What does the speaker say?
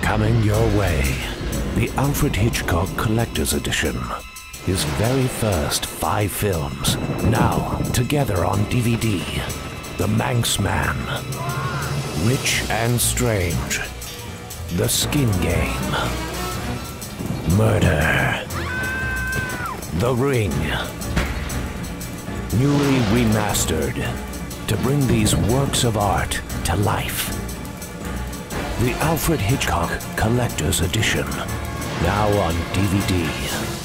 Coming your way, the Alfred Hitchcock Collector's Edition. His very first 5 films, now together on DVD. The Manx Man, Rich and Strange, The Skin Game, Murder, The Ring. Newly remastered to bring these works of art to life. The Alfred Hitchcock Collector's Edition, now on DVD.